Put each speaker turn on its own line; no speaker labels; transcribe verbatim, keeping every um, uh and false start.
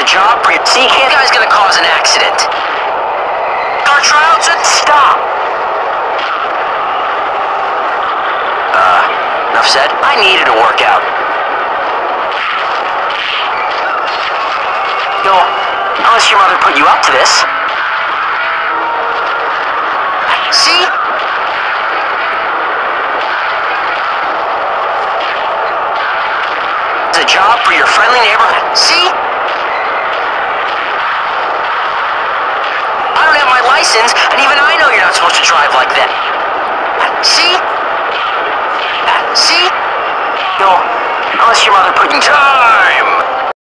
job for you. See, you can't. Guy's gonna cause an accident. Car trials and stop. Uh, enough said. I needed a workout. No, unless your mother put you up to this. See? It's a job for your friendly neighborhood. See? I don't have my license, and even I know you're not supposed to drive like that. See? See? No, unless your mother put you... Time!